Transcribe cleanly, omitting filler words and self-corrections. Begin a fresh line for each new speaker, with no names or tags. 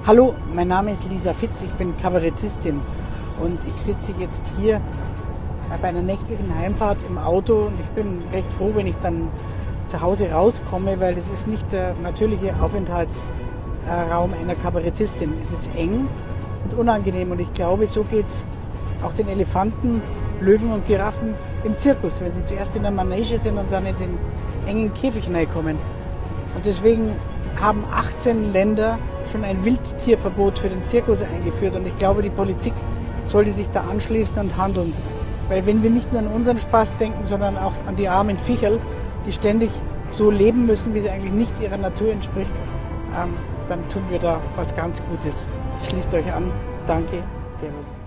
Hallo, mein Name ist Lisa Fitz, ich bin Kabarettistin und ich sitze jetzt hier bei einer nächtlichen Heimfahrt im Auto und ich bin recht froh, wenn ich dann zu Hause rauskomme, weil es ist nicht der natürliche Aufenthaltsraum einer Kabarettistin. Es ist eng und unangenehm und ich glaube, so geht es auch den Elefanten, Löwen und Giraffen im Zirkus, wenn sie zuerst in der Manege sind und dann in den engen Käfig hineinkommen. Und deswegen haben 18 Länder schon ein Wildtierverbot für den Zirkus eingeführt. Und ich glaube, die Politik sollte sich da anschließen und handeln. Weil wenn wir nicht nur an unseren Spaß denken, sondern auch an die armen Viecherl, die ständig so leben müssen, wie sie eigentlich nicht ihrer Natur entspricht, dann tun wir da was ganz Gutes. Schließt euch an. Danke. Servus.